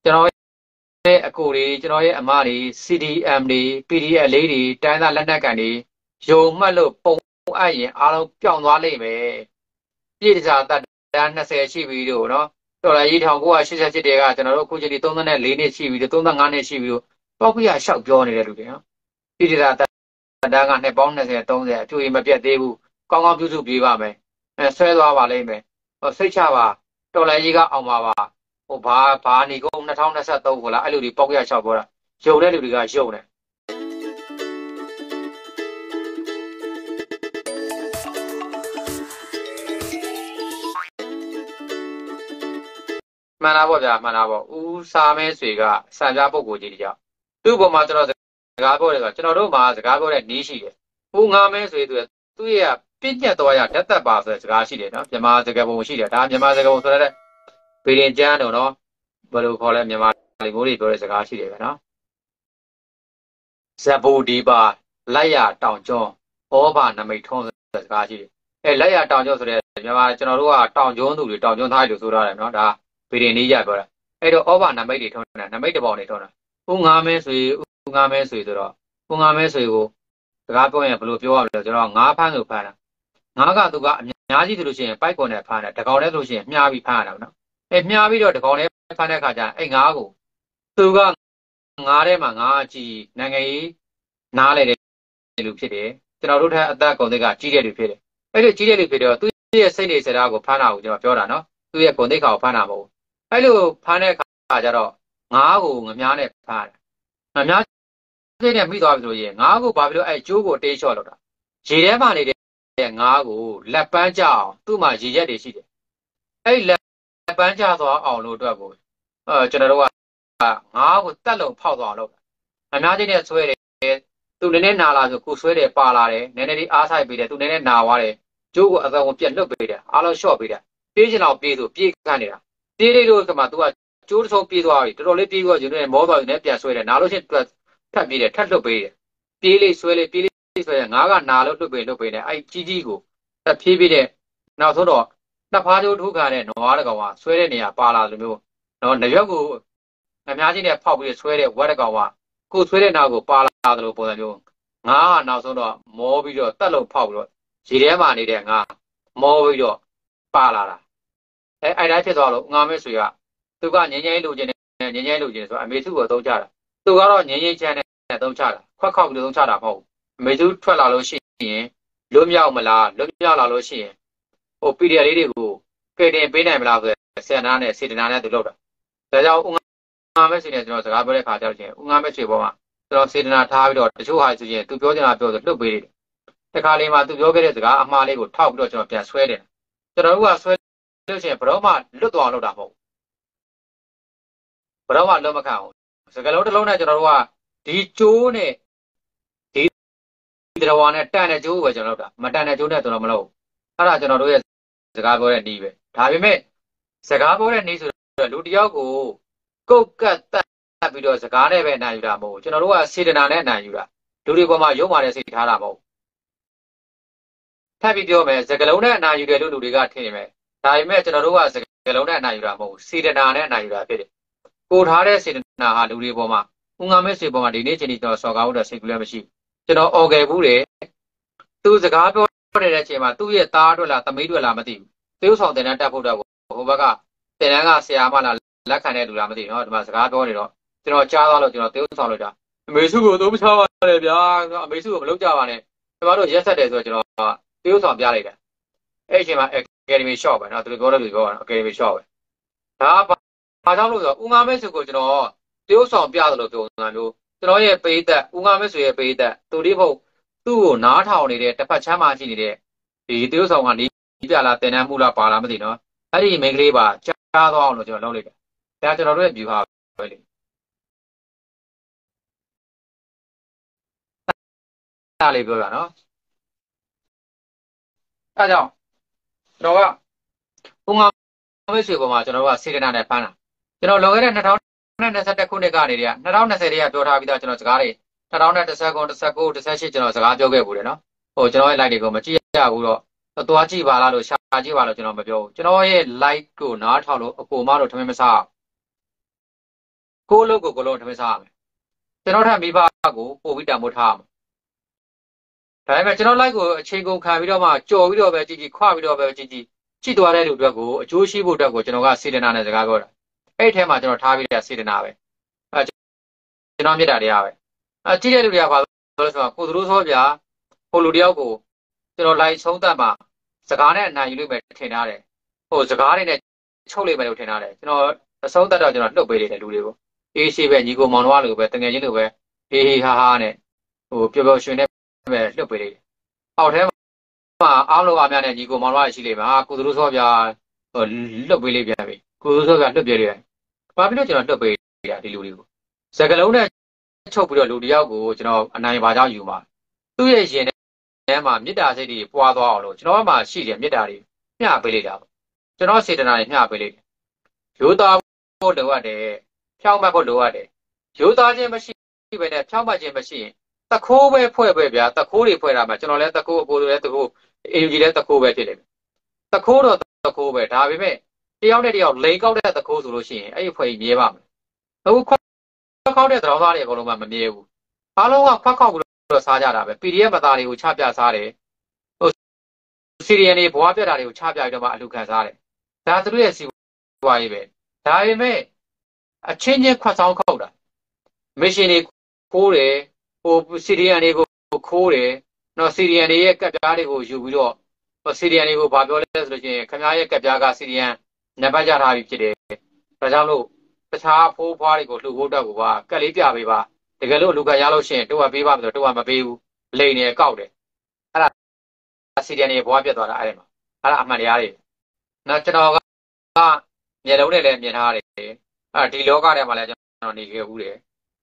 ကျွန်တော်ရဲ့အကိုတွေကျွန်တော်ရဲ့အမတွေ CDM တွေ PDF လေးတွေတိုင်းသားလက်နက်ကန်တွေယုံမှတ်လို့ပုံအပ်ရင်အားလုံးပြောင်းသွားလိမ့်မယ်ပြည့်စာတက်တန်း20ရှိပြီတို့နော်တော်လာရေး1988တဲကကျွန်တော်တို့အခုချိန်ဒီ34နှစ်ရှိပြီ35နှစ်ရှိပြီတို့ပောက်ပြရလျှောက်ပြောနေတဲ့လူတွေနော်ပြည့်စာတက်တန်းကနှစ်ပေါင်း20 30အကျိုးရမပြတ်သေးဘူးကောင်းကောင်းပြုစုပြေးပါမယ်ဆွဲသွားပါလိမ့်မယ်စိတ်ချပါတော်လာရေးကအောင်ပါပါဟိုဘာနေကုန်2023ကိုလားအဲ့လိုတွေပေါက်ရလျှောက်ပြောတာယုံတဲ့လူတွေကယုံတယ်မှန်တာပေါ့ဗျာမှန်တာပေါ့ဦးစာမဲဆွေကစံပြပုံကိုကြီးတကြောင်သူ့ပေါ်မှာကျွန်တော်စကားပြောတယ်ဆိုတော့ကျွန်တော်တို့မှာစကားပြောတဲ့နီးရှိတယ်ဦးငါမဲဆွေသူရဲ့ပြည့်ညက်တော်ရဓာတ်သက်ပါဆိုတဲ့စကားရှိတယ်နော်မြန်မာစကားပုံရှိတယ်ဒါမြန်မာစကားပုံဆိုတဲ့ဗီရင်ကျန်းတို့နော်ဘယ်လိုခေါ်လဲမြန်မာလူမျိုးတွေပြောတဲ့စကားရှိတယ်ဗျနော်ဇဘူဒီပါလက်ရတောင်ကျွန်းဩဘာနမိတ်ထုံးဆိုတဲ့စကားရှိတယ်လက်ရတောင်ကျွန်းဆိုတဲ့မြန်မာကျွန်တော်တို့ကတောင်ကျွန်းသူတွေတောင်ကျွန်းသားတွေလို့ဆိုရတယ်နော်ဒါဗီရင်နီးရပြောတာအဲ့တော့ဩဘာနမိတ်တွေထုံးတာနမိတ်တပေါင်တွေထုံးတာဦးငါမဲဆွေဦးငါမဲဆွေဆိုတော့ဦးငါမဲဆွေကိုစကားပြောရင်ဘယ်လိုပြောရမလဲကျွန်တော်ငါးဖမ်းလို့ဖမ်းတာငါးကသူကအများကြီးဆိုလို့ရှိရင်ပိုက်ကွန်နဲ့ဖမ်းတယ်တကောင်နဲ့ဆိုလို့ရှိရင်မြားပြီးဖမ်းရတာနော်မြားပြီးတော့တကောင်နဲ့ဖမ်းတဲ့ခါကျရင်အဲ့ငါးကိုသူကငါးထဲမှာငါးကြီးနိုင်ငံရေးနားလေတဲ့လူဖြစ်တယ်ကျွန်တော်တို့ထက်အသက်ကုန်သိက္ခာကြီးတဲ့လူဖြစ်တယ်အဲ့လိုကြီးတဲ့လူဖြစ်တော့သူရဲ့စိတ်နေစရာကိုဖမ်းတာကိုကျွန်တော်ပြောတာနော်သူရဲ့ကုန်သိက္ခာကိုဖမ်းတာမဟုတ်ဘူးအဲ့လိုဖမ်းတဲ့ခါကျတော့ငါးကိုငမြားနဲ့ဖမ်းတယ်ငမြားစိတ်နဲ့မိသွားပြီဆိုရင်ငါးကိုဘာဖြစ်လို့အဲ့ကျိုးကိုတေးလျှော့လောက်တာရေထဲမှာနေတဲ့ငါးကိုလက်ပန်းကြအောင်သူ့မှာရေရက်တွေရှိတယ်အဲ့လက်ပန်းကြသွားအောင်လို့အတွက်ကိုကျွန်တော်တို့ကငါးကိုတက်လုံဖောက်သွားအောင်လုပ်တာအများကြီးနဲ့ဆွဲတယ်သူနည်းနည်းနာလာဆိုကိုဆွဲတယ်ပါလာတယ်နည်းနည်းလေးအားဆိုင်ပေးတယ်သူနည်းနည်းနာသွားတယ်ကျိုးကိုအကောင်ပြက်လွတ်ပေးတယ်အားလုံးလျှော့ပေးတယ်ပြေးချင်တော့ပြေးဆိုပြေးခန့်နေတာပြေးလေးလို့ဆိုမှ तू ကကျိုးတစ်ထုံးပြေးသွားပြီတော်တော်လေးပြေးသွားကျိုးနဲ့မောသွားပြီနဲ့ပြန်ဆွဲတယ်နာလို့ချင်းထပ်ပြေးတယ်ထပ်လွတ်ပေးတယ်ပြေးလေးဆွဲလေးပြေးလေးဆွဲရငါးကနာလို့လွတ်ပေးတယ်အဲ့ကြီးကြီးကိုဖြည်းဖြည်းတဲ့နောက်ဆုံးတော့နှစ်ဖားကျိုးထိုးခံတဲ့နွားတကောင်ကဆွဲတဲ့နေရာပါလာလိုမျိုးနော်နရွက်ကိုအများကြီးနဲ့ဖောက်ပြီးဆွဲတဲ့ဝက်တကောင်ကကိုဆွဲတဲ့နောက်ကိုပါလာသလိုပုံစံမျိုးငါးကနောက်ဆုံးတော့မောပြီးတော့တက်လို့ဖောက်ပြီးတော့ရေထဲမှာနေတဲ့ငါးမောပြီးတော့ပါလာတာအဲ့တိုင်းဖြစ်သွားလို့ငါမဲဆွေကသူကငင်းငင်းလိုချင်တယ်ငင်းငင်းလိုချင်ဆိုအမေစုကိုသုံးချတာသူကတော့ငင်းငင်းချမ်းနဲ့သုံးချတာခွက်ခောက်ပြီးသုံးချတာမဟုတ်ဘူးအမေစုထွက်လာလို့ရှိရင်လွတ်မြောက်မလားလွတ်မြောက်လာလို့ရှိရင်ဟို PDF လေးတွေကိုကဲတင်ပေးနိုင်မလားဆိုဆန္ဒနဲ့စေတနာနဲ့သူလုပ်တာဒါကြောင့်ဦးငါမဲဆွေနဲ့ကျွန်တော်စကားပြောတဲ့ခါကျတော့ချင်းဦးငါမဲဆွေပေါ်မှာကျွန်တော်စေတနာထားပြီးတော့တချို့ဟာဆိုရင်သူပြောချင်တာပြောဆိုလွတ်ပေးတယ်တခါလေးမှာသူပြောခဲ့တဲ့စကားအမှားလေးကိုထောက်ပြီးတော့ကျွန်တော်ပြန်ဆွဲတယ်ကျွန်တော်တို့ကဆွဲလို့ရှိရင်ဘယ်တော့မှလွတ်သွားလို့တာမဟုတ်ဘယ်တော့မှလွတ်မခံဘူးစကလုံးတစ်လုံးနဲ့ကျွန်တော်တို့ကဒီကျိုးနဲ့ဒီတော်နဲ့တန်တဲ့ကျိုးပဲကျွန်တော်တို့ကမတန်တဲ့ကျိုးနဲ့ကျွန်တော်မလုပ်အဲ့ဒါကျွန်တော်တို့ရဲ့စကားပြောတဲ့နည်းပဲဒါပေမဲ့စကားပြောတဲ့နည်းဆိုတော့လူတယောက်ကိုကုတ်ကတ်တက်ပြီးတော့စကားနဲ့ပဲအနိုင်ယူတာမဟုတ်ဘူးကျွန်တော်တို့ကစေတနာနဲ့အနိုင်ယူတာလူတွေပေါ်မှာရုံမာတဲ့စိတ်ထားတာမဟုတ်ထပ်ပြီးပြောမယ်စကလုံးနဲ့အနိုင်ယူတယ်လို့လူတွေကထင်နေမယ်ဒါပေမဲ့ကျွန်တော်တို့ကစကလုံးနဲ့အနိုင်ယူတာမဟုတ်ဘူးစေတနာနဲ့အနိုင်ယူတာဖြစ်တယ်ကိုထားတဲ့စေတနာဟာလူတွေပေါ်မှာဦးငါမဲဆွေပေါ်မှာဒီနေ့ချိန်ကြီးကျွန်တော်စော်ကားဖို့တော့စိတ်ကူးလည်းမရှိကျွန်တော်အော်ခဲ့ဘူးတယ်သူစကားပြောနေတဲ့အချိန်မှာသူ့ရဲ့သားအတွက်လားသမီးအတွက်လားမသိဘူးသေုပ်ဆောင်တင်တန်းတက်ဖို့တော့ဟိုဘက်ကတင်တန်းကဆရာမလားလက်ခံတဲ့လူလားမသိဘူးเนาะဒီမှာစကားပြောနေတော့ကျွန်တော်ကြားသွားလို့ကျွန်တော်သေုပ်ဆောင်လို့တာအမေစုကိုသုံးမချပါနဲ့ဗျာအမေစုကိုမလုပ်ကြပါနဲ့ကျွန်တော်တို့ရက်ဆက်တယ်ဆိုတော့ကျွန်တော်သေုပ်ဆောင်ပြလိုက်တာအဲ့အချိန်မှာ Academy Shop ပဲเนาะသူတို့ပြောတဲ့လူပြောတာ Academy Shop ပဲဒါဘာကြောင့်လို့ဆိုတော့ဦးငါမဲဆွေကိုကျွန်တော်သေုပ်ဆောင်ပြတယ်လို့ပြောနေတာမျိုးကျွန်တော်ရဲ့ပေးသက်ဦးငါမဲဆွေရဲ့ပေးသက်သူဒီဖို့သူ့ကိုနားထောင်နေတဲ့တစ်ဖက်ချမ်းမှာရှိနေတဲ့ဒီသေုပ်ဆောင်ကနေပြလာတင်တန်းမှုလားပါလားမသိเนาะအဲ့ဒီမိန်းကလေးပါကြားသွားအောင်လို့ကျွန်တော်လုပ်လိုက်တယ်ဒါကျွန်တော်တို့ရဲ့ view ဟာပဲလေအဲ့လေးပြောတာเนาะအဲ့ကြောင့်ကျွန်တော်ကဦးငါမဲဆွေပေါ်မှာကျွန်တော်တို့ကစေတနာနဲ့ဖမ်းတာကျွန်တော်လောခဲ့တဲ့2021ခုနှစ်ကနေတည်းက2020တည်းကပြောထားပြီးသားကျွန်တော်စကားတွေ2019 19 18ကျွန်တော်စကားပြောခဲ့ဘူးတယ်နော်ဟိုကျွန်တော်ရဲ့ live တွေကိုမကြည့်ရဘူးတော့သွားကြည့်ပါလားလို့ရှာကြည့်ပါလို့ကျွန်တော်မပြောဘူးကျွန်တော်ရဲ့ live ကိုနားထောင်လို့အကိုမတို့ထမင်းမစားကိုယ့်အလုပ်ကိုကိုယ်လုံးထမင်းစားရမယ်ကျွန်တော်ထပ်မိဘကိုပို့ပြီးတံမိုးထားရမယ်ဒါပေမဲ့ကျွန်တော်လိုက်ကိုအချိန်ကုန်ခံပြီးတော့မှကြော်ပြီးတော့ပဲကြည်ကြည်ခွပြီးတော့ပဲကြည်ကြည်ကြည့်သွားတဲ့လူတွေအတွက်ကိုအကျိုးရှိဖို့အတွက်ကိုကျွန်တော်ကစေတနာနဲ့စကားပြောတာအဲ့ဒီထဲမှာကျွန်တော်ထားပြီးတဲ့စေတနာပဲအဲကျွန်တော်မြစ်တာတရားပဲကြည့်တဲ့လူတွေကဘာလို့လဲဆိုတော့ကိုသူတို့ဆိုဗျာဟိုလူတယောက်ကိုကျွန်တော်လိုက်ဆုံးသက်မှာစကားနဲ့အနိုင်ယူလို့ပဲထင်ထားတယ်ဟိုစကားတွေနဲ့ချုပ်လိုက်မယ်လို့ထင်ထားတယ်ကျွန်တော်အဆုံးသက်တော့ကျွန်တော်နှုတ်ပေးတယ်လူတွေကိုအေးရှိပဲညီကိုမောင်တော်လိုပဲတကယ်ချင်းလိုပဲဟေးဟေးဟာဟာနဲ့ဟိုပျော်ပျော်ရွှင်နဲ့ပဲလှုပ်ပေးလိုက်တယ်အောက်ထဲမှာအားလုံးအများနဲ့ညီကိုမောင်တော်ရှိလိမ့်မယ်ဟာကိုသူတို့ဆိုဗျာဟိုလှုပ်ပေးလိုက်ပြန်ပြီကိုသူတို့ဆိုဗျာလှုပ်ပြလိုက်တယ်ဘာဖြစ်လို့ကျွန်တော်လှုပ်ပေးရဒီလူတွေကိုစကလုံးနဲ့ချုပ်ပြီးတော့လူတယောက်ကိုကျွန်တော်အနိုင်ပါကြောင်းယူမှာသူ့ရဲ့ရင်ထဲမှာမေတ္တာစိတ်တွေပွားသွားအောင်လို့ကျွန်တော်မှရှိတယ်မေတ္တာတွေမျှပေးလိုက်တာပေါ့ကျွန်တော်စေတနာတွေမျှပေးလိုက်တယ်ရိုးသားဖို့လိုအပ်တယ်ဖြောင်းမှတ်ဖို့လိုအပ်တယ်ရိုးသားခြင်းမရှိပဲနဲ့ဖြောင်းမှတ်ခြင်းမရှိရင်တခိုးပဲဖွဲ့ပဲဗျာတခိုးတွေဖွဲ့တာမှကျွန်တော်လည်းတခိုးအကိုလိုလည်းတခိုးအင်ဂျီလည်းတခိုးပဲဖြစ်လိမ့်မယ်တခိုးတော့တခိုးပဲဒါပေမဲ့တယောက်နဲ့တယောက်လိန်ကောက်တဲ့တခိုးဆိုလို့ရှိရင်အဲ့ဒီဖွဲ့ကြီးမြဲပါမယ်အခုခွက်ခေါက်တဲ့တောင်သားတွေအကုန်လုံးမှမမြဲဘူးအားလုံးကခွက်ခေါက်ပြီးတော့စားကြတာပဲ PDF မသားတွေကိုချပြစားတယ်ဟိုစီရီယန်တွေဘွားပြတ်တာတွေကိုချပြပြီးတော့မှအလူခံစားတယ်ဒါသူတို့ရဲ့စီပွားရေးပဲဒါပေမဲ့အချင်းချင်းခွက်ဆောင်ခောက်တာမစ်ရှင်တွေခိုးတယ်ဟိုစီရီယန်တွေကိုခိုးတယ်နော်စီရီယန်တွေရဲ့ကပ်ပြားတွေကိုယူပြီးတော့စီရီယန်တွေကိုဘာပြောလဲဆိုလို့ရှိရင်ခင်ဗျားရဲ့ကပ်ပြားကစီရီယန်နံပါတ်ကြထားပြီးဖြစ်တယ်ဒါကြောင့်လို့တခြားဖိုးဖွားတွေကိုလှူဖို့တော့ကကက်လေးပြပေးပါတကယ်လို့လူကရလို့ရှိရင်တို့ကပေးပါမယ်ဆိုတော့တို့ကမပေးဘူးလိန်နေကောက်တယ်အဲ့ဒါစီရီယန်တွေဘွားပြတ်သွားတာအဲ့ဒါမှာအဲ့ဒါအမှန်တရားတွေနော်ကျွန်တော်ကမျက်လုံးနဲ့လည်းမြင်ထားတယ်ဒီလောကထဲမှာလည်းကျွန်တော်နေခဲ့ဘူးတယ်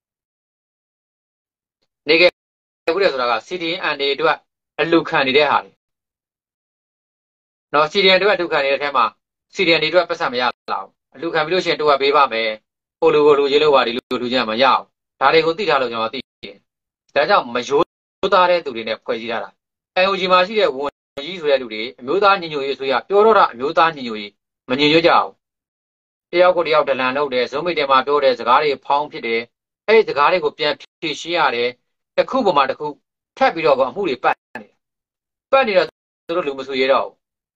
နေခဲ့ဘူးတယ်ဆိုတာက CDN တွေအတွက်အလူခံနေတဲ့ဟာတွေနော် CDN တွေအတွက်အလူခံနေတဲ့အထဲမှာ CDN တွေအတွက်ပတ်စံမရလာဘူးအလူခံပြီးလို့ရှိရင်တို့ကပေးပါမယ်ဟိုလူကိုလူရေးလို့ပါဒီလူချင်းမရအောင်ဒါတွေကိုသိထားလို့ကျွန်တော်သိတယ်ဒါကြောင့်မရိုးသားတဲ့သူတွေနဲ့ဖွဲ့စည်းထားတာ NUG မှာရှိတဲ့ဝန်ကြီးဆိုတဲ့လူတွေအမျိုးသားညီညွတ်ရေးဆိုရပြောတော့တာအမျိုးသားညီညွတ်ရေးမညီညွတ်ကြအောင်တယောက်ကိုတယောက်ဒလန်လုပ်တယ်ဇုံးမိတယ်မှာပြောတဲ့စကားတွေဖောင်းဖြစ်တယ်အဲ့ဒီစကားတွေကိုပြန်ဖြေရှင်းရတယ်တစ်ခုပေါ်မှာတစ်ခုထပ်ပြီးတော့အမှုတွေပတ်နေတော့သူတို့လူမဆူရတော့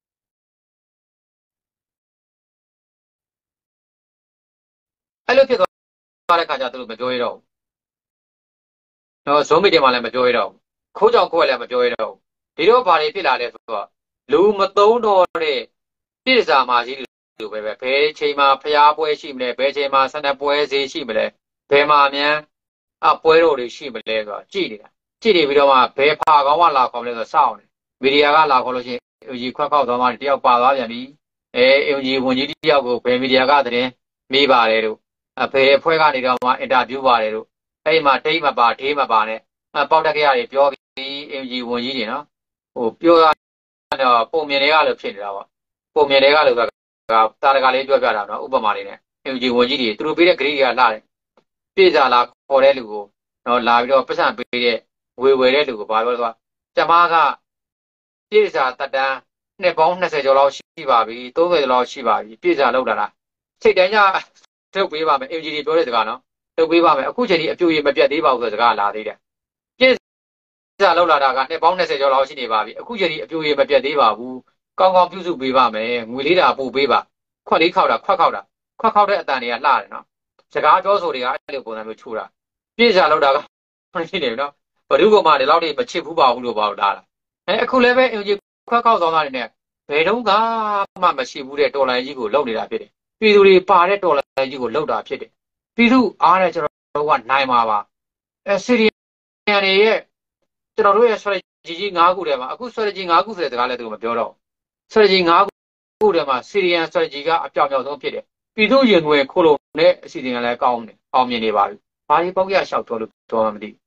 အဲ့လိုဖြစ်သွားတဲ့ခါကျသူတို့မပြောရတော့နော်ဇုံးမိတယ်မှာလည်းမပြောရတော့ခိုးကြောင်ခိုးရလည်းမပြောရတော့ဒီတော့ဘာတွေဖြစ်လာလဲဆိုတော့လူမသုံးတော့တဲ့ပြည်စာမှာရှိလူပဲဘယ်ချိန်မှာဖျားပွဲရှိမလဲဘယ်ချိန်မှာဆန္ဒပွဲဈေးရှိမလဲဘယ်မှာအမြန်ပွဲတော်တွေရှိမလဲဆိုတော့ကြည့်နေတာကြည့်နေပြီးတော့မှဘယ်ဖာကောင်းကလာခေါ်မလဲဆိုတော့စောင့်နေမီဒီယာကလာခေါ်လို့ရှိရင်အင်ဂျီခွက်ခောက်သွားမှတယောက်ပါသွားပြန်ပြီအင်ဂျီဝန်ကြီးတယောက်ကိုဘယ်မီဒီယာကသတင်းမေးပါတယ်တို့ဘယ်အဖွဲ့ကနေတော့မှအင်တာဗျူးပါတယ်တို့အဲ့မှာတိတ်မပါဒေးမပါနဲ့ပေါက်တက်ကြရတယ်ပြောပြီးအင်ဂျီဝန်ကြီးတွေနော်ဟိုပြောရတော့ပုံမြင်တွေကလို့ဖြစ်နေတာပေါ့ပုံမြင်တွေကလို့တာရကလေးပြောပြတာနော်ဥပမာလေးနဲ့အင်ဂျီဝန်ကြီးတွေသူတို့ပေးတဲ့ဂရိတွေကလှတယ်ပြေစာလာခေါ်တဲ့လူကိုနော်လာပြီးတော့ပတ်စံပေးတဲ့ဝယ်တဲ့လူကိုဘာပြောသွားကျမကပြေစာတက်တန်းနှစ်ပေါင်း20ကျော်လောက်ရှိပါပြီ30ကျော်လောက်ရှိပါပြီပြေစာလောက်လာတာစိတ်တိုင်းကထုတ်ပေးပါမယ်အင်ဂျီတွေပြောတဲ့စကားနော်ထုတ်ပေးပါမယ်အခုချိန်ဒီအပြူရမပြတ်သေးပါဘူးဆိုတဲ့စကားလာသေးတယ်ပြေစာလောက်လာတာကနှစ်ပေါင်း20ကျော်လောက်ရှိနေပါပြီအခုချိန်ဒီအပြူရမပြတ်သေးပါဘူးကောင်းကောင်းပြုစုပေးပါမယ်ငွေလေးတာပို့ပေးပါခွက်လေးခောက်တာခွက်ခောက်တဲ့အတန်တွေကလှတယ်နော်စကားပြောဆိုတွေကအဲ့လိုပုံစံမျိုးချိုးတာပြေစာလောက်တာကဖြစ်နေပြီနော်ဘ누구ကမှဒီလောက်တွေမချစ်ဘူးပါဘူးလို့ပါလာတာအခုလည်းပဲအင်ဂျီခွက်ခောက်သွားတာနေနဲ့ဘယ်တော့မှမရှိဘူးတဲ့တော်လိုင်းကြီးကိုလောက်နေတာဖြစ်တယ်ပြည်သူတွေပါတဲ့တော်လိုင်းကြီးကိုလောက်တာဖြစ်တယ်ပြည်သူအားနဲ့ကျွန်တော်ကနိုင်ပါပါစီရီယန်တွေရဲ့ကျွန်တော်တို့ရဲ့ strategy ကြီး9ခုထဲမှာအခု strategy 9ခုဆိုတဲ့စကားလည်းသူမပြောတော့ strategy 9ခုထဲမှာ Syrian strategy ကအပြောင်ပြောင်ဆုံးဖြစ်တယ်ပြည်သူရင်ဝင်ခိုးလို့နဲ့အစီအစဉ်ကလည်းကောင်းတယ်အောင်မြင်နေပါပြီဘာဒီပေါက်ရလျှောက်ပြောလို့တော့မသိ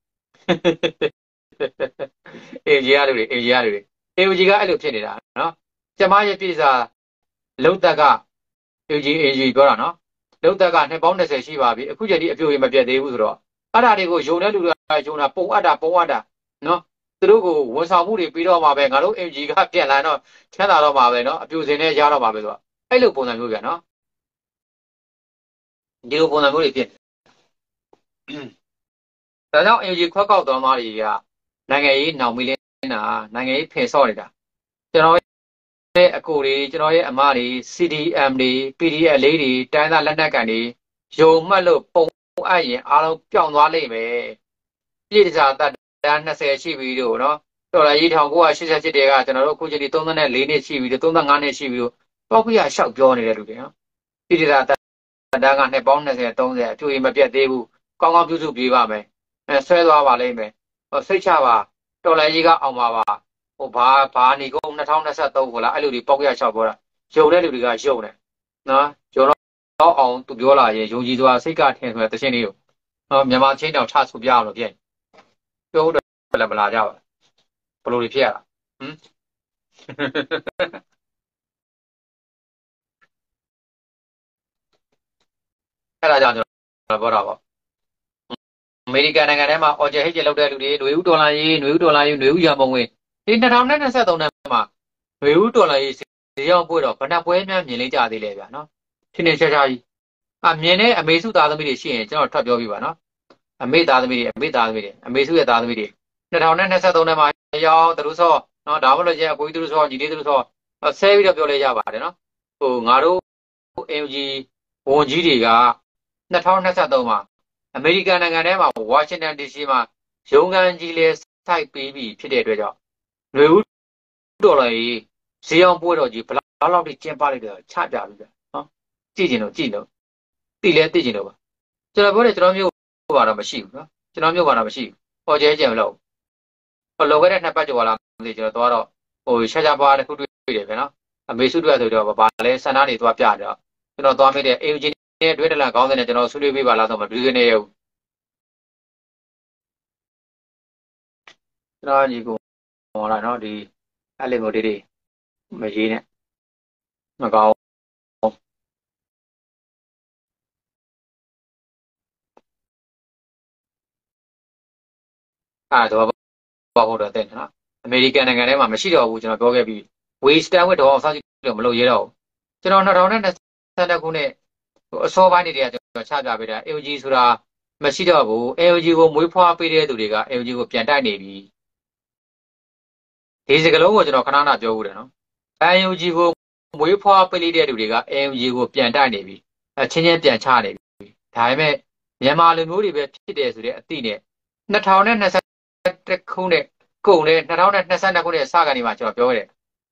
အေဂျီရလူတွေအေဂျီကအဲ့လိုဖြစ်နေတာနော်ကျမရဲ့ပြည်စာလုံတက်ကအေဂျီပြောတာနော်လုံတက်ကနှစ်ပေါင်း20ရှိပါပြီအခုချိန်ဒီအပြိုရမပြတ်သေးဘူးဆိုတော့အဲ့ဒါတွေကိုယုံတဲ့လူတွေကယုံတာပုံအပ်တာနော်သူတို့ကိုဝန်ဆောင်မှုတွေပြီးတော့မှာပဲငါတို့အင်ဂျီကပြန်လာတော့ချမ်းသာတော့မှာပဲနော်အပြိုစင်နဲ့ရတော့မှာပဲဆိုတော့အဲ့လိုပုံစံမျိုးပြန်နော်ဒီလိုပုံစံမျိုးတွေဖြစ်ဒါကြောင့် NUG ခွက်ကောက်တော်သားတွေကနိုင်ငံရေးနောင်မီလင်းတာနိုင်ငံရေးဖယ်ဆော့နေတာကျွန်တော်ရဲ့အကိုတွေကျွန်တော်ရဲ့အမတွေ CDM တွေ PDF လေးတွေတိုင်းသားလက်နက်ကန်တွေယုံမှတ်လို့ပုံအပ်ရင်အားလုံးပျောက်သွားလိမ့်မယ်ပြည်တစားတပ်တန်း20ရှိပြီတို့နော်တော်လာရေး1988တဲကကျွန်တော်တို့အခုချိန်ဒီ34နှစ်ရှိပြီတို့35နှစ်ရှိပြီတို့ပောက်ပြရရှောက်ပြောနေတဲ့လူတွေနော်ပြည်တစားတပ်တန်းကနှစ်ပေါင်း20 30အပြည့်မပြတ်သေးဘူးကောင်းကောင်းပြုစုပြေးပါမယ်ဆွဲသွားပါလိမ့်မယ်စိတ်ချပါတော်လာရေးကအောင်ပါပါဟိုဘာနေကုန်2023ဟိုလားအဲ့လိုဒီပောက်ရရှောက်ပြောတာယုံတဲ့လူတွေကယုံတယ်နော်ယုံတော့အောင်သူပြောလာရင်ယုံကြည်စွာစိတ်ကထင်ဆိုတဲ့တခြင်းလေးကိုမြန်မာချင်းတောင်ချဆူပြအောင်လို့ပြင်ပြောတော့လည်းမလာကြပါဘလို့တွေဖြစ်ရတာဟမ်အဲ့ဒါကြောင့်ကျွန်တော်ပြောတာပေါ့အမေရိကန်နိုင်ငံထဲမှာအော်ဂျယ်ဟိတ်ကျလောက်တဲ့လူတွေຫນွေဦးဒေါ်လာရေးຫນွေဦးဒေါ်လာရေးຫນွေဦးရမုံဝင်ဒီ2023ထဲမှာຫນွေဦးဒေါ်လာရေးဈေးရောက်ပွဲတော့ဘဏ္ဍပွဲများမြင်လေးကြသေးလေဗျာနော်ထင်းထင်းရှားရှားကြီးမြင်တဲ့အမေစုသားသမီးတွေရှိရင်ကျွန်တော်ထပ်ပြောပြပါနော်အမေသားသမီးတွေအမေသားသမီးတွေအမေစုရဲ့သားသမီးတွေ2023ထဲမှာရောက်သူတို့ဆောနော်ဒါမှမဟုတ်ရဲ့အကိုကြီးသူတို့ဆောညီလေးသူတို့ဆောဆဲပြီးတော့ပြောလဲရပါတယ်နော်ဟိုငါတို့ NUG ဝန်ကြီးတွေက2023မှာအမေရိကန်နိုင်ငံထဲမှာဝါရှင်တန် DC မှာရုံးခန်းကြီးလဲစိုက်ပေးပြီးဖြစ်တဲ့အတွက်ကြောင့်ຫນွေဦးဒေါ်လာကြီးဈေးအောင်ပွဲတော်ကြီးဘလောက်လောက်ထိကျင်းပလိုက်တယ်ချပြပြီးပြနော်ကြည့်ကျင်လို့သိလဲသိကျင်လို့ပါကျွန်တော်ပြောတယ်ကျွန်တော်မျိုးဘာတော့မရှိဘူးနော်ကျွန်တော်မျိုးဘာတော့မရှိဘူးဟောကျဲကျင်မလို့ဟိုလောခဲ့တဲ့2 ပတ်ကျော်လာမသိကျွန်တော်တော့ဟိုရှာပါတစ်ခုတွေ့တယ်ဗျနော်အမေစုတွေ့ဆိုတော့ဘာလဲစန္ဒာနေသွားပြတော့ကျွန်တော်သွားမိတဲ့ AUG နဲ့တွေ့တယ်လားကောင်းတယ်နဲ့ကျွန်တော်ဆွေးနွေးပေးပါလားဆိုတော့မတွေ့နေရဘူးကျွန်တော်ညီကိုဟောလာနော်ဒီအဲ့လေးမျိုးတွေမရေးနဲ့မကောင်းအဲ့တော့ပေါ့ဟုတ်တော့တဲ့နော်အမေရိကန်နိုင်ငံထဲမှာမရှိတော့ဘူးကျွန်တော်ပြောခဲ့ပြီး Western ဝတ်တော့စောင့်ကြည့်တော့မလုပ်ရတော့ဘူးကျွန်တော်2022ခုနှစ်အစောပိုင်းတွေကကျွန်တော်ချပြပေးတာ AUG ဆိုတာမရှိတော့ဘူး AUG ကိုမွေးဖွားပေးတဲ့သူတွေက AUG ကိုပြန်တိုက်နေပြီဒီစကလုံးကိုကျွန်တော်ခဏခဏပြောဦးတယ်နော် AUG ကိုမွေးဖွားပေးတဲ့သူတွေက AUG ကိုပြန်တိုက်နေပြီချင်းချင်းပြန်ချနေပြီဒါပေမဲ့မြန်မာလူမျိုးတွေပဲဖြစ်တယ်ဆိုတဲ့အသည့်နဲ့2021ခုနှစ်ကုန်တဲ့2022ခုနှစ်စကနေမှကျွန်တော်ပြောခဲ့တယ်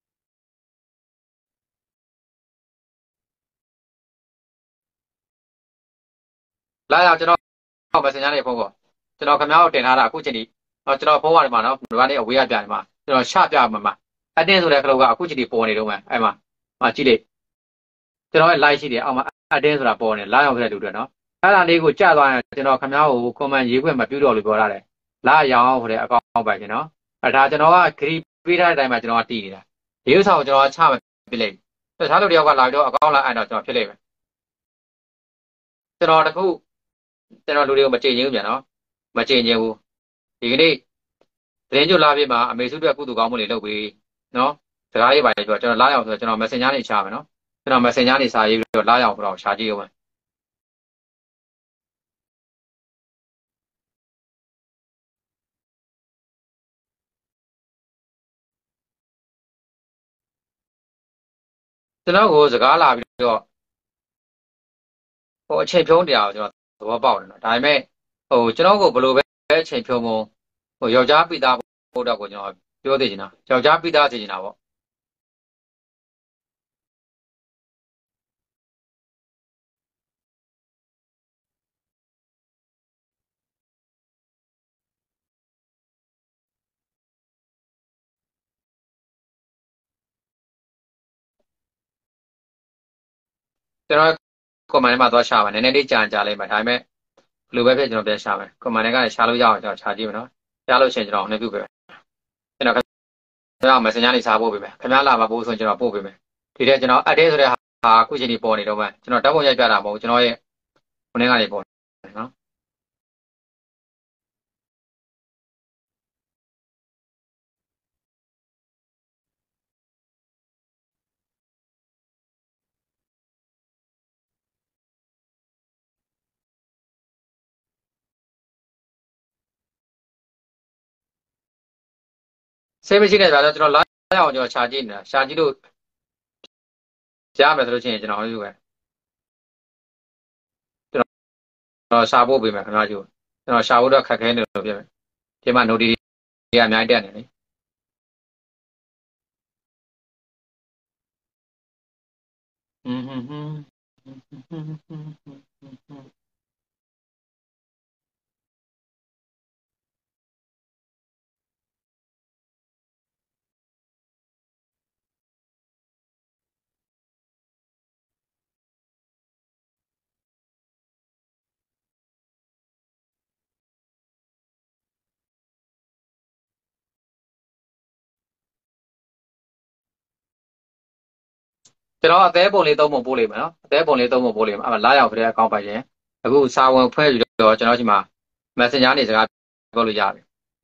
လာရောက်ကျွန်တော်မက်ဆင်ဂျာနေဖုန်းပေါ့ကျွန်တော်ခင်ဗျားကိုတင်ထားတာအခုချိန်ဒီကျွန်တော်ဖုန်းကနေမှာနော်ဒီကနေအဝေးကပြန်နေမှာကျွန်တော်ရှပြမှာအတင်းဆိုတဲ့ကလုတ်ကအခုချိန်ဒီပေါ်နေတော့မှအဲ့မှာကြည့်လေကျွန်တော်ရဲ့ live ရှိတယ်အောက်မှာအတင်းဆိုတာပေါ်နေလာရောက်ခဲ့တဲ့လူတွေနော်အဲ့ဒါလေးကိုကြာသွားရင်ကျွန်တော်ခင်ဗျားကို comment ရေးခွင့်မပြုတော့လို့ပြောထားတယ်လာရောင်းဆိုတဲ့အကောင့်ပိုင်ကျွန်တော်ဒါကျွန်တော်ကခရီးပေးထားတဲ့အတိုင်းမှာကျွန်တော်ကတည်နေတာဒီဥစ္စာကိုကျွန်တော်ချမပြလိုက်တခြားလူတယောက်ကလာပြီးတော့အကောင့်လာအဲ့တော့ကျွန်တော်ဖြစ်လိမ့်မယ်ကျွန်တော်တခုကျွန်တော်လူတွေကိုမကြင်ချင်းဘူးပြန်နော်မကြင်ချင်းဘူးဒီကနေ့သတင်းကြိုလာပြမှာအမေစုအတွက်ကုသကောင်းမှုတွေလုပ်ပြီးနော်စကားရေးပါလေကျွန်တော်လာရောက်ဆိုတော့ကျွန်တော် messenger နေချမယ်နော်ကျွန်တော် messenger နေစာရေးပြီးတော့လာရောက်ဆိုတော့ရှာကြည့်အောင်ကျွန်တော်ကိုစကားလာပြီးတော့ဟိုအချိန်ဖြုံးတရားကိုကျွန်တော်သဘောပေါက်တယ်နော်ဒါပေမဲ့ဟိုကျွန်တော်ကိုဘယ်လိုပဲအချိန်ဖြုံးမဟိုယောက်ျားပိသားဖို့တော့ကိုကျွန်တော်ပြောသေးချင်တာယောက်ျားပိသားစေချင်တာပေါ့ကျွန်တော် comment ထဲမှာသွားရှာမယ်နည်းနည်းလေးကြာလိုက်မယ်ဒါပေမဲ့ဘယ်လိုပဲဖြစ်ကျွန်တော်ပြန်ရှာမယ် comment ထဲကနေရှာလို့ရအောင်ကျွန်တော်ရှာကြည့်မယ်နော်ရှာလို့ရှိရင်ကျွန်တော်လည်းပြုတ်ပေးမယ်ကျွန်တော်ခင်ဗျား messenger လေးစားပို့ပေးမယ်ခင်ဗျားလာမှာပို့ဆိုရင်ကျွန်တော်ပို့ပေးမယ်ဒီတဲ့ကျွန်တော်အတင်းဆိုတဲ့ဟာအခုချိန်ဒီပေါ်နေတော့မှကျွန်တော်ဓာတ်ပုံရိုက်ပြတာမဟုတ်ဘူးကျွန်တော်ရဲ့ခုနကနေပေါ်နော်စိတ်မရှိတဲ့ဗျာကျွန်တော်လာအောင်ကျွန်တော်ရှာကြည့်နေတာရှာကြည့်လို့ကြားမယ်ဆိုလို့ရှိရင်ကျွန်တော်ဟိုယူပဲကျွန်တော်ရှာဖို့ပေးမယ်ခင်ဗျားကျိုးကျွန်တော်ရှာဖို့တော့ခက်ခဲနေလို့ပြမယ်ဒီမှာ note တွေကအများကြီးတက်နေလေကျွန်တော်အသေးပုံလေးသုံးပုံပို့လိုက်မယ်နော်အသေးပုံလေးသုံးပုံပို့လိုက်မယ်အဲ့မှာလာရောက်ကြတဲ့အကောင့်ပိုင်ရင်အခုစာဝင်ဖွဲ့ပြီးတော့ကျွန်တော်ဒီမှာ Messenger နေစကားပြောလို့ရတယ်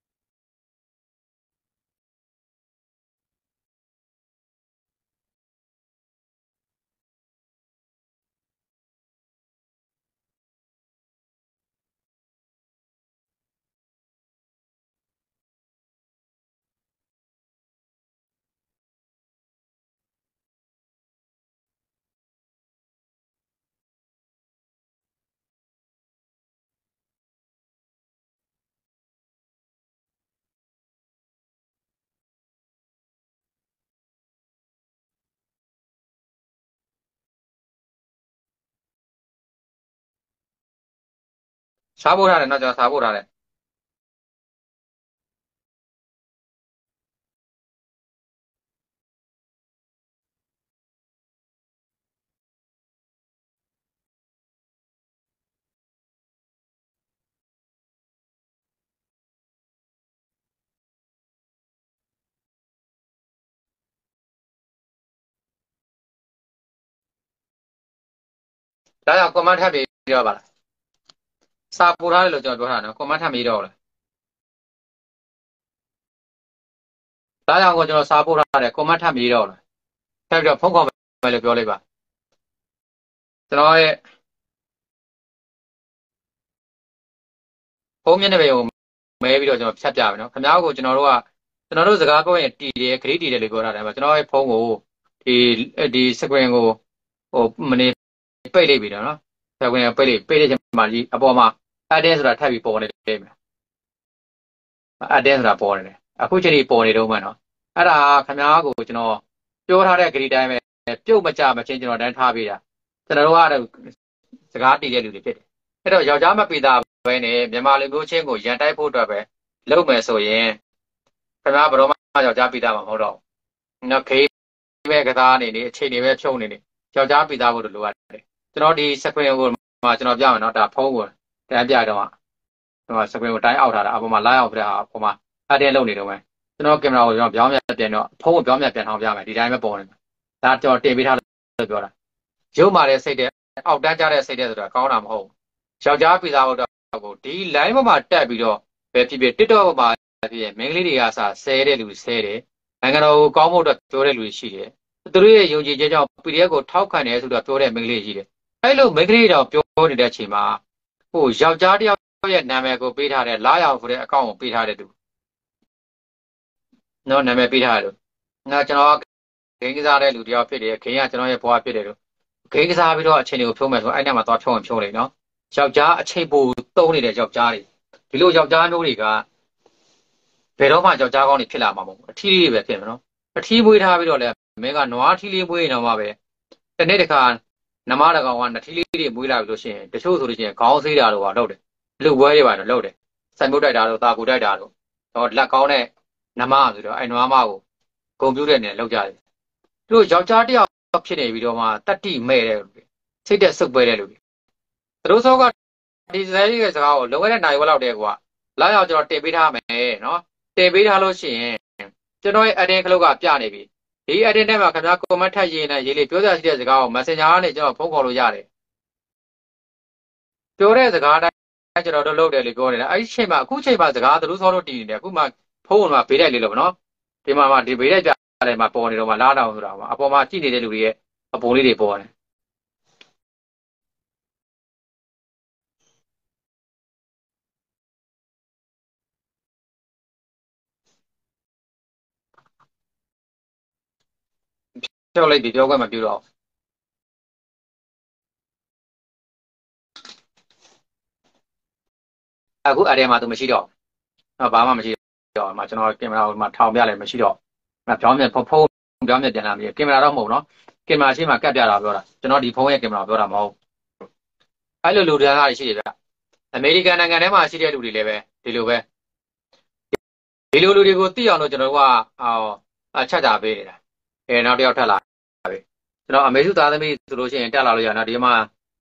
ရှားဖို့ထားတယ်နော်ကျွန်တော်စာဖို့ထားတယ်လာရောက် comment ထပ်ပြီးတော့ပါလားစာပို့ထားတယ်လို့ကျွန်တော်ပြောထားတယ်နော် comment ထပ်ပြီးတော့လားလာရောက်ကိုကျွန်တော်စာပို့ထားတယ် comment ထပ်ပြီးတော့လားထပ်ပြီးတော့ဖုန်းခေါ်မယ်လို့ပြောလိုက်ပါကျွန်တော်ရဲ့ဖုန်းမျက်နှာပြင်ကိုမဲပြီးတော့ကျွန်တော်ဖြတ်ပြမယ်နော်ခင်ဗျားကိုကျွန်တော်တို့စကားပြောရင်တီတယ်ခရီးတီတယ်လို့ပြောထားတယ်ကျွန်တော်ရဲ့ဖုန်းကိုဒီ screen ကိုဟိုမနေပိတ်လိုက်ပြီတော့နော် screen ကိုပိတ်တဲ့ချိန်မှာဒီအပေါ်မှာ add ဆိုတာထပ်ပြီးပေါ်နေတယ်မယ် add ဆိုတာပေါ်နေတယ်အခုချိန်ကြီးပေါ်နေတော့မှနော်အဲ့ဒါခင်ဗျားကိုကျွန်တော်ပြောထားတဲ့ဂရီတိုင်းပဲပြုတ်မကြမချင်းကျွန်တော်တန်းထားပေးတာကျွန်တော်တို့ကတော့စကားတီးတဲ့လူတွေဖြစ်တယ်အဲ့တော့ယောက်ျားမပိတာပဲနဲ့မြန်မာလူမျိုးချင်းကိုရန်တိုက်ဖို့အတွက်ပဲလုပ်မယ်ဆိုရင်ခင်ဗျားဘယ်တော့မှယောက်ျားပိတာမှာမဟုတ်တော့ဘူးနော်ခေးပဲကစားနေနေအချိန်တွေပဲဖြုံနေနေယောက်ျားပိတာဖို့လိုရတယ်ကျွန်တော်ဒီ screen ကိုမှကျွန်တော်ပြမယ်နော်ဒါဖုန်းကိုတန်းပြတော့ဟို screen ကိုတိုင်းအောက်ထားတာအပေါ်မှာ live အောက်ပြတဲ့ဟာအပေါ်မှာအတင်းလုပ်နေတော့မယ်ကျွန်တော်ကင်မရာကိုကျွန်တော်ပြောင်းပြန်ပြန်တော့ဖုန်းကိုပြောင်းပြန်ပြန်ထောင်ပြမယ်ဒီတိုင်းပဲပေါ်နေမှာဒါကျွန်တော်တင်ပေးထားလို့ပြောတာရုပ်မာတဲ့စိတ်တဲ့အောက်တန်းကြတဲ့စိတ်တဲ့ဆိုတာကောင်းတာမဟုတ်ဘူးယောက်ျားပိသားဖို့တော့ကိုဒီ line ပေါ်မှာတက်ပြီးတော့ပဲဖြစ်ဖြစ် TikTok ပေါ်မှာဖြစ်ဖြစ်မိန်းကလေးတွေကဆဲတဲ့လူဆဲတယ်နိုင်ငံတော်ကိုကောင်းဖို့အတွက်ပြောတဲ့လူရှိတယ်သူတို့ရဲ့ယုံကြည်ချက်ကြောင့် PDF ကိုထောက်ခံတယ်ဆိုတော့ပြောတဲ့မိန်းကလေးရှိတယ်အဲ့လိုမိန်းကလေးတောင်ပြောနေတဲ့အချိန်မှာဟိုယောက်ျားတယောက်ရဲ့နာမည်ကိုပေးထားတဲ့လာရောက်ဆိုတဲ့အကောင့်ကိုပေးထားတဲ့သူနော်နာမည်ပေးထားတယ်လို့ငါကျွန်တော်ဂိမ်းကစားတဲ့လူတယောက်ဖြစ်တယ်ခင်ကကျွန်တော်ရဲ့ဘဝဖြစ်တယ်လို့ဂိမ်းကစားပြီးတော့အချိန်တွေကိုဖြုံးမယ်ဆိုအဲ့နဲ့မှာသွားဖြုံးရင်ဖြုံးလိုက်နော်ယောက်ျားအချိန်ပိုတုံးနေတဲ့ယောက်ျားတွေဒီလိုယောက်ျားမျိုးတွေကဘယ်တော့မှယောက်ျားကောင်းတွေဖြစ်လာမှာမဟုတ်ဘူးအထီးလေးတွေပဲဖြစ်မှာနော်အထီးမွေးထားပြီးတော့လည်းမင်းကနွားထီးလေးမွေးနေတော့မှပဲတနေ့တခါနမတကောင်ကနထီးလေးတွေမွေးလာပြီလို့ရှိရင်တချို့ဆိုလို့ရှိရင်ခေါင်းဆေးတာတော့လုပ်တယ်လူပွဲတွေပါတော့လုပ်တယ်စိုက်မုတ်တိုက်တာတော့တာကူတိုက်တာတော့လက်ကောင်းတဲ့နမဆိုတော့အဲ့နွားမကိုဂုံပြူးတဲ့နေလောက်ကြတယ်သူတို့ယောက်ျားတယောက်ဖြစ်နေပြီးတော့မှတတိမဲ့တဲ့လူတွေစိတ်သက်စုပ်ပွဲတဲ့လူတွေသူတို့စောကဒီဇာတ်ရဲ့စကားကိုလုံခဲ့တဲ့နိုင်ဝက်လောက်တည်းကွာလာရောက်ကျွန်တော်တင်ပေးထားမယ်နော်တင်ပေးထားလို့ရှိရင်ကျွန်တော်ရဲ့ admin ခလုတ်ကပြနေပြီဒီ admin ထဲမှာခင်ဗျား comment ထပ်ရေးနေရေးလေးပြောစရာရှိတဲ့စကားကို messenger ကနေကျွန်တော်ဖုန်းခေါ်လို့ရတယ်ပြောတဲ့စကားတိုင်းကျွန်တော်တို့လုပ်တယ်လို့ပြောနေတာအဲ့ဒီချိန်မှာအခုချိန်မှာစကားသူတို့စောလို့တည်နေတယ်အခုမှဖုန်းမှာဘေးတိုက်လေးလို့ဗောနော်ဒီမှာဒီဘေးတိုက်ပြတယ်မှာပေါ်နေတော့မှလာတော့ဆိုတာပါအပေါ်မှာကြည့်နေတဲ့လူတွေရဲ့အပုံလေးတွေပေါ်တယ်ပြောလိုက်ပြီးပြောခွင့်မပြုတော့အခုအထဲမှာသူမရှိတော့ဘာမှမရှိတော့မှာကျွန်တော်ကင်မရာကိုမှထောင်ပြလိုက်မရှိတော့ပြောင်းပြန်ဖုန်းပြောင်းပြန်ပြန်လာပြီကင်မရာတော့မဟုတ်နော်ကင်မရာရှိမှကတ်ပြတာပြောတာကျွန်တော်ဒီဖုန်းရဲ့ကင်မရာပြောတာမဟုတ်အဲ့လိုလူတွေသားတွေရှိတယ်ဗျအမေရိကန်နိုင်ငံထဲမှာရှိတဲ့လူတွေလည်းပဲဒီလိုပဲဒီလိုလူတွေကိုသိအောင်လို့ကျွန်တော်တို့ကချက်ကြပေးနေတာနောက်တစ်ယောက်ထပ်လာပြီကျွန်တော်အမေစုသားသမီးဆိုလို့ရှိရင်တက်လာလို့ရနော်ဒီမှာ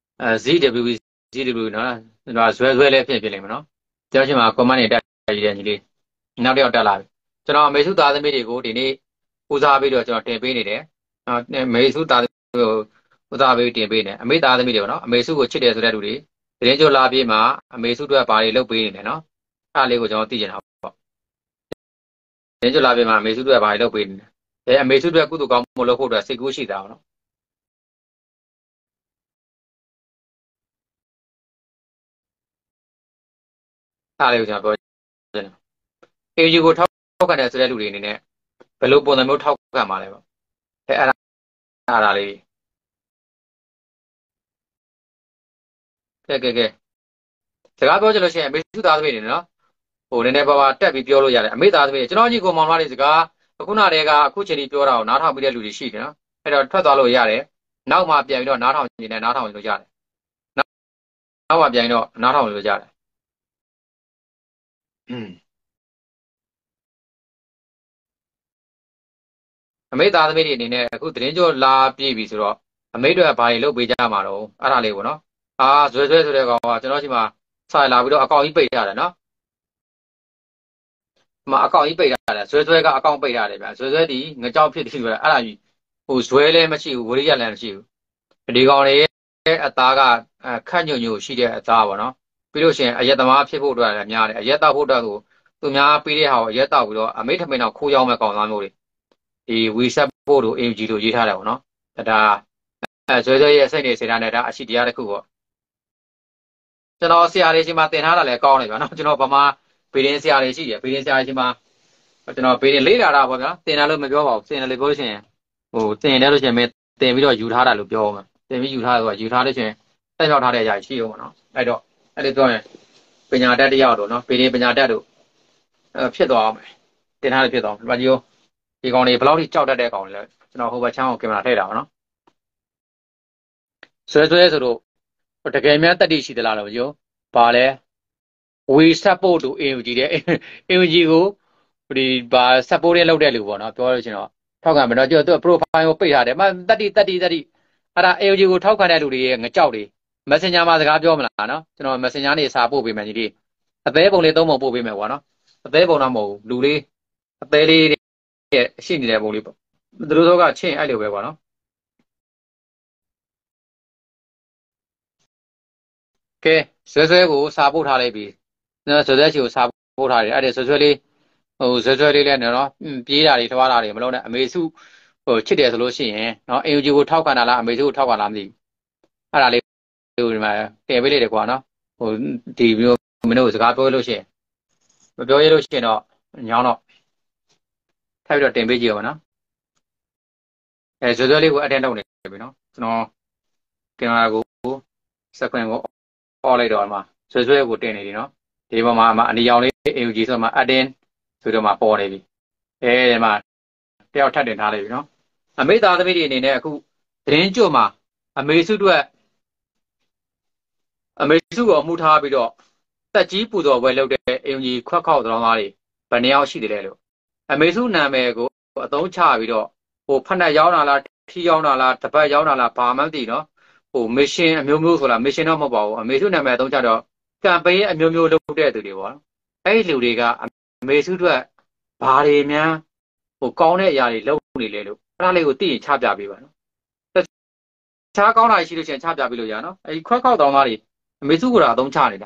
ZW နော်ဇွဲလေးဖြစ်လိမ့်မယ်နော်ကြောက်ချင်မှာ comment တွေတက်ရည်တယ်ညီလေးနောက်တစ်ယောက်တက်လာပြီကျွန်တော်အမေစုသားသမီးတွေကိုဒီနေ့ဦးစားပေးတော့ကျွန်တော်တင်ပေးနေတယ်အမေစုသားသမီးကိုဦးစားပေးတင်ပေးနေအမေသားသမီးတွေပေါ့နော်အမေစုကိုချစ်တယ်ဆိုတဲ့လူတွေတရင်ကျိုးလာပြေးမှာအမေစုတို့ကဘာတွေလုပ်ပေးနေလဲနော်အဲ့လေးကိုကျွန်တော်သိချင်တာပေါ့တရင်ကျိုးလာပြေးမှာအမေစုတို့ကဘာတွေလုပ်ပေးနေလဲအမေစုတို့ကကုသိုလ်ကောင်းမှုလုပ်ဖို့အတွက်စိတ်ကူးရှိတာပေါ့နော်အဲ့လေးကိုကျွန်တော်ပြောချင်တယ်အေဂျီကိုထောက်ခံတယ်ဆိုတဲ့လူတွေအနေနဲ့ဘယ်လိုပုံစံမျိုးထောက်ခံမှာလဲပေါ့အဲ့ဒါလေးကဲစကားပြောချင်လို့ရှိရင်အမေစုသားသမီးတွေနော်ဟိုနည်းနည်းပါးပါးတက်ပြီးပြောလို့ရတယ်အမေသားသမီးတွေကျွန်တော်ညီကိုမောင်မလေးစကားအခုနတည်းကအခုချိန်ကြီးပြောတာကိုနားထောင်ပြီးတဲ့လူတွေရှိတယ်နော်အဲ့တော့ထွက်သွားလို့ရတယ်နောက်မှပြန်ပြီးတော့နားထောင်နေတယ်နားထောင်လို့ရတယ်နောက်မှပြန်ပြီးတော့နားထောင်လို့ရတယ်အမေသားသမီးတွေအနေနဲ့အခုသတင်းကြောလာပြည့်ပြီဆိုတော့အမေတို့ကဘာတွေလုပ်ပေးကြမှာတော့အဲ့ဒါလေးပေါ့နော်ဇွဲဆိုတဲ့ကောင်ကကျွန်တော်ရှိမှာဆိုင်လာပြီးတော့အကောင့်ကြီးပိတ်ထားတယ်နော်အကောင့်ကြီးပိတ်ထားတယ်ဇွဲကအကောင့်ပိတ်ထားတယ်ဗျဇွဲဒီငကြောက်ဖြစ်တယ်ဆိုတော့အဲ့ဒါကြီးဟိုဇွဲလည်းမရှိဘူးဝရိယလည်းမရှိဘူးဒီကောင်လေးအသားကခန့်ညွန့်ရှိတဲ့အသားပေါ့နော်ပြီးလို့ရှိရင်အရက်သမားဖြစ်ဖို့အတွက်လည်းများတယ်အရက်တောက်ဖို့အတွက်ကိုသူများပေးတဲ့ဟာကိုအရက်တောက်ပြီးတော့အမိထမင်းတော့ခိုးရောက်မဲ့ကောင်သားမျိုးတွေဒီဝီဆက်ဖို့တို့ AUG တို့ရေးထားတယ်ပေါ့နော်ဒါဇွဲရဲ့စိတ်နေစေတာနဲ့ဒါအရှိတရားတစ်ခုပေါ့ကျွန်တော်ဆရာတွေရှိမှသင်ထားတာလည်းကောင်းတယ်ဗျာနော်ကျွန်တော်ဗမာဗီဒင်းဆရာတွေရှိတယ်ဗီဒင်းဆရာတွေရှိမှကျွန်တော်ဗီဒင်းလေးလာတာပေါ့ဗျာသင်တယ်လို့မပြောပါဘူးသင်တယ်လို့ပြောလို့ရှိရင်ဟိုသင်တယ်လို့ရှိရင်သင်ပြီးတော့ယူထားတာလို့ပြောမှာသင်ပြီးယူထားတယ်ဆိုတာယူထားလို့ရှိရင်တက်ရောက်ထားတဲ့အရာရှိအောင်ပေါ့နော်အဲ့တော့အဲ့ဒီပြောရင်ပညာတတ်တယောက်တို့နော်ဗီဒင်းပညာတတ်တို့ဖြစ်သွားအောင်သင်ထားလို့ဖြစ်သွားမှာဒီကောင်တွေဘယ်လောက်ထိကြောက်တတ်တဲ့ကောင်တွေလဲကျွန်တော်ဟိုဘက်ချမ်းကိုကင်မရာထည့်တာပါနော်ဆွဲဆိုတော့တကယ်များတတိရှိသလားလို့ပြောပါလဲဝေ support တို့ AUG တဲ့ AUG ကိုဒီဘာ supporting လုပ်တဲ့လူပေါ့နော်ပြောလို့ရှင်တော့ထောက်ခံမယ်တော့သူ profile ကိုပိတ်ထားတယ်တတိအဲ့ဒါ AUG ကိုထောက်ခံတဲ့လူတွေရဲ့ငကြောက်တွေ Messenger မှာစကားပြောမလားနော်ကျွန်တော် Messenger နေစာပို့ပေးမယ်ကြီးအသေးပုံလေး3ပုံပို့ပေးမယ်ကွာနော်အသေးပုံတော့မဟုတ်ဘူးလူလေးအသေးလေးရဲ့ရှိနေတဲ့ပုံလေးပေါ့သူတို့ကချင်းအဲ့လိုပဲကွာနော်ကဲဆွဲကိုစာပို့ထားလိုက်ပြီနော်ဆွဲချီကိုစာပို့ထားတယ်အဲ့ဒါဆွဲလေးဟိုဆွဲလေးလည်းနော်ပြေးတာတွေထွားတာတွေမလုပ်နဲ့အမေစုဟိုချစ်တယ်ဆိုလို့ရှိရင်နော် AUG ကိုထောက်ခံတာလားအမေစုကိုထောက်ခံလားမသိဘူးအဲ့ဒါလေးဒီမှာတင်ပေးလိုက်တယ်ကွာနော်ဟိုဒီမျိုးမင်းတို့စကားပြောလို့ရှိရင်မပြောရလို့ရှိရင်တော့ညောင်းတော့ထပ်ပြီးတော့တင်ပေးကြည့်ရပါနော်ဆွဲလေးကိုအတန်းလုပ်နေပြီနော်ကျွန်တော်ကင်မရာကိုစက်ခွင့်ကိုအော်လိုက်တော့မှဆွဲကိုတင်နေပြီနော်ဒီပေါ်မှာအနီရောင်လေး AUG ဆိုမှအတင်းဆိုတော့မှပေါ်နေပြီဒီမှာတယောက်ထပ်တင်ထားလိုက်ပြီနော်အမေသားသမီးတွေအနေနဲ့အခုသတင်းကြွမှာအမေစုတို့အမေစုကိုအမှုထားပြီးတော့တက်ကြီးပူဇော်ပွဲလုပ်တဲ့ AUG ခွက်ခေါက်တော်သားတွေဘယ်နှယောက်ရှိတယ်လဲလို့အမေစုနာမည်ကိုအသုံးချပြီးတော့ဟိုဖက်နှက်ရောက်တာလားထီရောက်တာလားတပတ်ရောက်တာလားဘာမှမသိနော်ဟို mission အမျိုးမျိုးဆိုတာ mission တော့မဟုတ်ပါဘူးအမေစုနာမည်အသုံးချတော့ကမ်ပိန်းအမျိုးမျိုးလုပ်တဲ့သူတွေပေါ့နော်အဲ့ဒီလူတွေကအမေစုတို့ဘာတွေများဟိုကောင်းတဲ့အရာတွေလုပ်နေလဲလို့အဲ့ဒါလေးကိုသိရင်ချပြပေးပါနော်တခြားကောင်းတာရှိလို့ရှိရင်ချပြပေးလို့ရနော်အဲ့ဒီခွက်ခေါက်တော်သားတွေအမေစုကအသုံးချနေတာ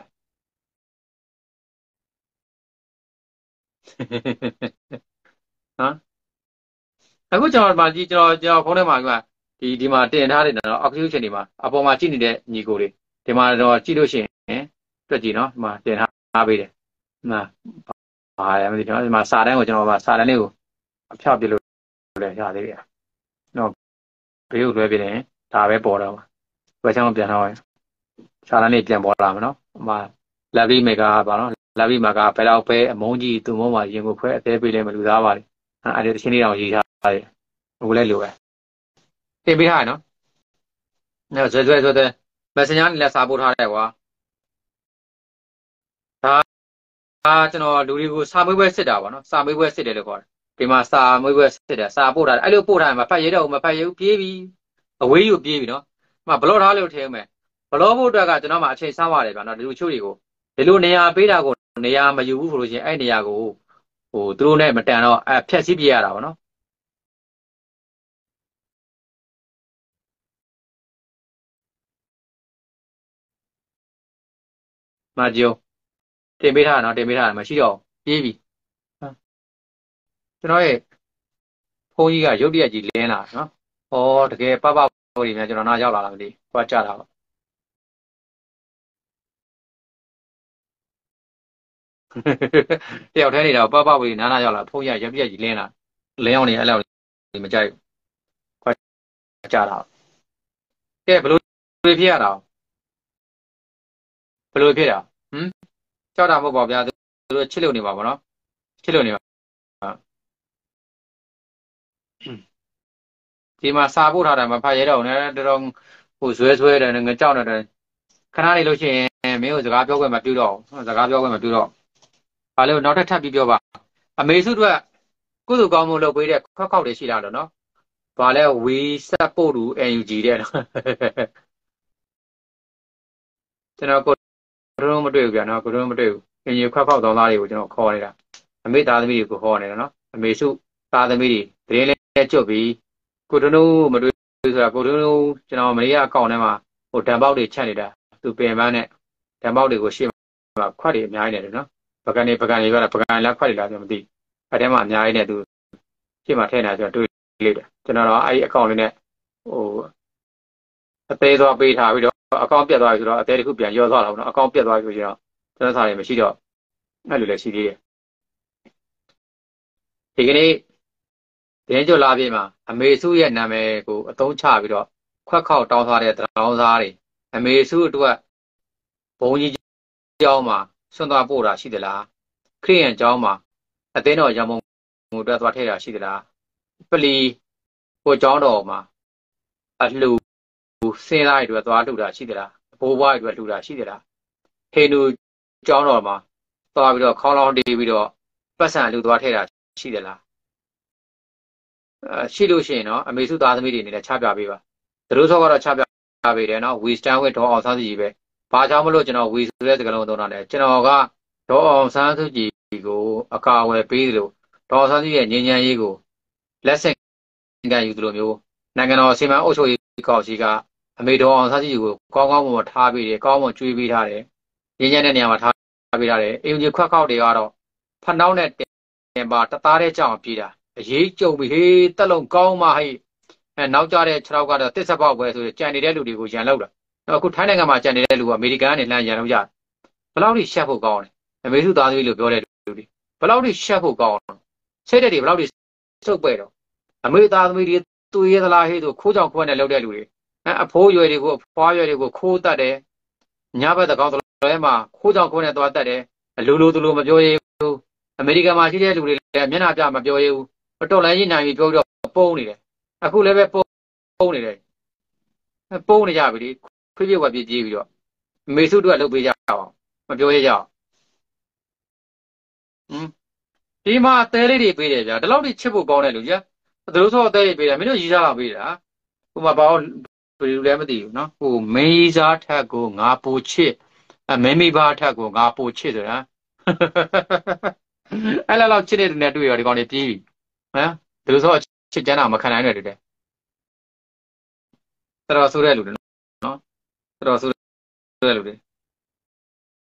နော်အခုကျွန်တော်ဖုန်းထဲမှာကဒီမှာတင်ထားတယ်နော် occupation တွေမှာအပေါ်မှာကြည့်နေတဲ့ညီကိုတွေဒီမှာတော့ကြည့်လို့ရှိရင်တွက်ကြည့်နော်ဒီမှာတင်ထားပေးတယ်ဒီမှာဘာလဲမသိနော်ဒီမှာစာတန်းကိုကျွန်တော်စာတန်းလေးကိုအဖျောက်ပြလို့လည်းရသေးတယ်နော်ဘေးကိုလွှဲပြတယ်ဒါပဲပေါ်တော့မှာဝယ်ချောင်းပြန်တော့ရှာလာနေပြန်ပေါ်လာမှာနော်ဟိုမှာလက်ပြီးမေကာပါနော်လက်ပြီးမာကဘယ်တော့ပဲအမုန်းကြီးသူ့မုန်းမှာရင်ကိုခွဲအသေးပေးလဲမလူသားပါလေအဲ့ဒီတချင်းလေးတောင်ရေးထားတယ်ဟိုလည်းလိုပဲတင်ပေးထားရနော်အဲ့ဆွဲတဲ့ Messenger နဲ့လည်းစာပို့ထားတယ်ကွာဒါကျွန်တော်လူတွေကိုစာမေးပွဲစစ်တာပါနော်စာမေးပွဲစစ်တယ်လို့ခေါ်တယ်ဒီမှာစာမေးပွဲစစ်တယ်စာပို့ထားတယ်အဲ့လိုပို့ထားရင်မဖတ်ရတော့ဘူးမဖတ်ရဘူးပြေးပြီအဝေးယူပြေးပြီနော်ဒီမှာဘလော့ထားလို့ထည့်မယ်ဘလော့ဖို့အတွက်ကကျွန်တော်မှအချိန်ဆန်းပါတယ်ဗျာနော်ဒီလိုချို့တွေကိုဒီလိုနေရာပေးတာကိုနေရာမယူဘူးဆိုလို့ရှိရင်အဲ့နေရာကိုဟိုသူတို့နဲ့မတန်တော့ဖြတ်စည်းပြရတာပါနော်မကြုံတင်ပေးထားတာနော်တင်ပေးထားတာမရှိတော့ပြေးပြီကျွန်တော်ရဲ့ဖုန်းကြီးကရုတ်တရက်ကြီးလင်းလာနော်ဩတကယ်ပပဟိုဒီများကျွန်တော်နားရောက်လာတာမသိဘူးကြတာပါတယောက်တည်းနေတာပပဝေနားရောက်လာဖုန်းရရုတ်တရက်ကြီးလင်းလာလင်းအောင်နေအဲ့လောက်မကြိုက်ဘူးကြတာကဲဘလို့ဖြစ်ရတာဘလို့ဖြစ်တာကြောက်တာမဟုတ်ပါဗျာသူတို့ချစ်လို့နေပါဗောနော်ချစ်လို့နေပါဒီမှာစာပို့ထားတာမဖတ်ရတော့နဲ့တော်တော်ဟိုဆွဲတယ်ငကြောက်နေတယ်ခဏနေလို့ရှိရင်မင်းကိုစကားပြောခွင့်မပြုတော့စကားပြောခွင့်မပြုတော့ဘာလို့နောက်ထပ်ပြီးပြောပါအမေစုတို့ကကုသိုလ်ကောင်းမှုလုပ်ပေးတဲ့ခွက်ခောက်တွေရှိတာတော့နော်ဘာလဲဝီဆက်ပို့တူ NUG တဲ့နော်ကျွန်တော်ကိုတို့မတွေ့ဘူးဗျာနော်ကိုတို့မတွေ့ဘူးအင်ကြီးခွက်ခောက်တော်သားတွေကိုကျွန်တော်ခေါ်နေတာအမေသားသမီးတွေကိုခေါ်နေတာနော်အမေစုသားသမီးတွေတရင်လဲကျွတ်ပြီးကိုတို့မတွေ့ဆိုတာကိုတို့ကျွန်တော်မနေ့ကအကောင့်ထဲမှာဟိုဓာတ်ပေါက်တွေချက်နေတာသူပင်ပန်းနဲ့ဓာတ်ပေါက်တွေကိုရှေ့မှာခွက်တွေအများကြီးနေတယ်နော်ပကံတွေပြောတာပကံလက်ခွက်တွေလားကျွန်တော်မသိအဲ့ထဲမှာအများကြီးနဲ့သူရှေ့မှာထည့်နေတာကျွန်တော်တွေ့လိုက်တယ်ကျွန်တော်တော့အဲ့ဒီအကောင့်လေးနဲ့ဟိုအသေးသွားပေးထားပြီးတော့အကောင့်ပြတ်သွားပြီဆိုတော့အသေးတစ်ခုပြန်ရောသွားတာပေါ့နော်အကောင့်ပြတ်သွားပြီဆိုတော့ကျွန်တော်စာတွေမရှိတော့အဲ့လိုလည်းရှိသေးတယ်ဒီကနေ့တင်းကျော်လာပြေးမှာအမေစုရဲ့နာမည်ကိုအသုံးချပြီးတော့ခွက်ခောက်တောင်းထားတဲ့တောင်းစားတွေအမေစုအတွက်ဘုံကြီးကျောင်းမှာဆွန့်သွားပို့တာရှိသလားခရိယန်ကျောင်းမှာအသင်းတော်ရံမုံကိုအတွက်သွားထည့်တာရှိသလားပလီကိုကျောင်းတော်မှာအလှစင်းသားတွေအတွက်သွားလှူတာရှိသလားဘိုးဘွားတွေအတွက်လှူတာရှိသလားဟေနူကျောင်းတော်မှာသွားပြီးတော့ခေါင်းလောင်းတီးပြီးတော့ပတ်စံလှူသွားထည့်တာရှိသလားရှိလို့ရှိရင်နော်အမေစုသားသမီးတွေအနေနဲ့ချပြပေးပါသူတို့ဆောကတော့ချပြပေးတယ်နော်ဝီစတန်ဝစ်ဒေါ်အောင်ဆန်းစုကြည်ပဲဘာကြောင့်မလို့ကျွန်တော်ဝီဆိုတဲ့စကားလုံးသုံးတာလဲကျွန်တော်ကဒေါ်အောင်ဆန်းစုကြည်ကိုအကာအကွယ်ပေးသလိုဒေါ်အောင်ဆန်းစုကြည်ရဲ့ငြိမ်းချမ်းရေးကိုလက်ဆင့်ကမ်းယူသလိုမျိုးနိုင်ငံတော်စီမံအုပ်ချုပ်ရေးကောင်စီကအမေဒေါ်အောင်ဆန်းစုကြည်ကိုကောင်းကောင်းမွန်မွန်ထားပေးတယ်ကောင်းမွန်ကျွေးပေးထားတယ်ငြိမ်းချမ်းတဲ့နေရာမှာထားပေးထားတယ်အင်ဂျီခွက်ခောက်တွေကတော့ဖနှောင်းနဲ့တင်ပါတသားတဲ့ကြောင်ပြေးတာအရေးကြုံပြီဟေးတက်လုံးကောင်းမှဟေးနောက်ကြတဲ့6ရောက်ကတော့တစ်ဆက်ပေါက်ပဲဆိုကြံနေတဲ့လူတွေကိုရန်လောက်တာအခုထိုင်းနိုင်ငံမှာကြံနေတဲ့လူကအမေရိကန်ကနေလှမ်းရန်လောက်ကြဘယ်လောက်ထိရှက်ဖို့ကောင်းလဲအမေစုသားသမီးလို့ပြောတဲ့လူတွေဘယ်လောက်ထိရှက်ဖို့ကောင်းလဲစိတ်တက်တွေဘယ်လောက်ထိစုပ်ပဲ့တော့အမေသားသမီးတွေသူရဲသလားဟေးဆိုခိုးကြောင်ခွဲနဲ့လောက်တဲ့လူတွေအဖိုးရွယ်တွေကိုအဖွားရွယ်တွေကိုခိုးတတ်တယ်ညဘက်တကောင်တော်မှာခိုးကြောင်ခွဲနဲ့သွားတတ်တယ်လူလိုသူလိုမပြောရဘူးအမေရိကန်မှာရှိတဲ့လူတွေလည်းမျက်နှာပြမပြောရဘူးတော်လိုင်းကြီးနိုင်ပြီးပြောတော့ပုံနေတယ်အခုလည်းပဲပုံနေတယ်ပုံနေကြပြီလေခွေးပြဝက်ပြေးပြီးတော့မေစုတို့ကလုပ်ပေးကြအောင်မပြောရကြအောင်ဒီမှာအသေးလေးတွေပေးတယ်ဗျာဒီလောက်ထိချစ်ဖို့ကောင်းတယ်လူကြီးသူတို့ဆိုအသေးလေးပေးတယ်မင်းတို့ရီးစားအောင်ပေးတာဟိုမှာဘာလို့ဘယ်လိုလဲမသိဘူးနော်ဟိုမင်းရီးစားထက်ကိုငါပိုချစ်မင်းမိဘထက်ကိုငါပိုချစ်ဆိုတာအဲ့လောက်ချစ်တဲ့လူနဲ့တွေ့ရဒီကောင်တွေပြေးပြီဟမ်သူတို့ဆိုချစ်ကြမ်းတာမခံနိုင်တယ်တူတယ်တော်တော်ဆိုးတဲ့လူတွေနော်တော်တော်ဆိုးတဲ့လူတွေ